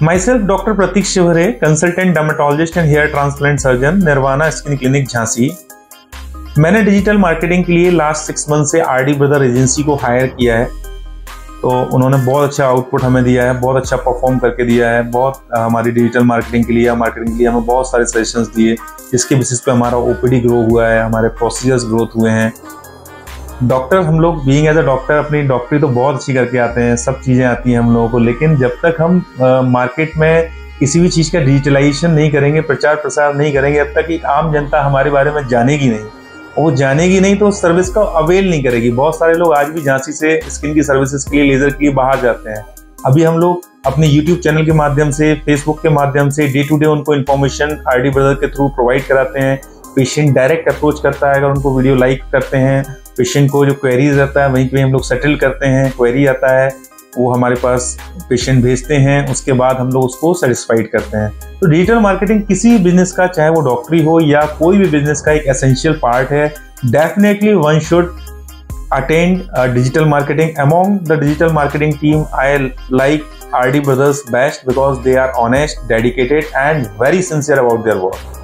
Myself, Dr. Pratik Shivare, consultant dermatologist and hair transplant surgeon, Nirvana skin clinic Jhansi. मैंने digital marketing के लिए last 6 month से RD brother agency को hire किया है। तो उन्होंने बहुत अच्छा आउटपुट हमें दिया है, बहुत अच्छा परफॉर्म करके दिया है। बहुत हमारी डिजिटल मार्केटिंग के लिए हमें बहुत सारे सजेशंस दिए, जिसके बेसिस पे हमारा ओपीडी ग्रो हुआ है, हमारे प्रोसीजर्स ग्रोथ हुए हैं। डॉक्टर हम लोग बीइंग एज अ डॉक्टर अपनी डॉक्टरी तो बहुत अच्छी करके आते हैं, सब चीज़ें आती हैं हम लोगों को, लेकिन जब तक हम मार्केट में किसी भी चीज़ का डिजिटलाइजेशन नहीं करेंगे, प्रचार प्रसार नहीं करेंगे, अब तक एक आम जनता हमारे बारे में जानेगी नहीं। वो जानेगी नहीं तो उस सर्विस का अवेल नहीं करेगी। बहुत सारे लोग आज भी झांसी से स्किन की सर्विसेज के लिए, लेजर के लिए बाहर जाते हैं। अभी हम लोग अपने यूट्यूब चैनल के माध्यम से, फेसबुक के माध्यम से डे टू डे उनको इन्फॉर्मेशन आरडी ब्रदर के थ्रू प्रोवाइड कराते हैं। पेशेंट डायरेक्ट अप्रोच करता है, अगर उनको वीडियो लाइक करते हैं, पेशेंट को जो क्वेरीज रहता है वहीं पे हम लोग सेटल करते हैं। क्वेरी आता है वो हमारे पास पेशेंट भेजते हैं, उसके बाद हम लोग उसको सेटिस्फाइड करते हैं। तो डिजिटल मार्केटिंग किसी भी बिजनेस का, चाहे वो डॉक्टरी हो या कोई भी बिजनेस का, एक एसेंशियल पार्ट है। Definitely one should attend digital marketing. Among the digital marketing team I like RD brothers best because they are honest, dedicated and very sincere about their work.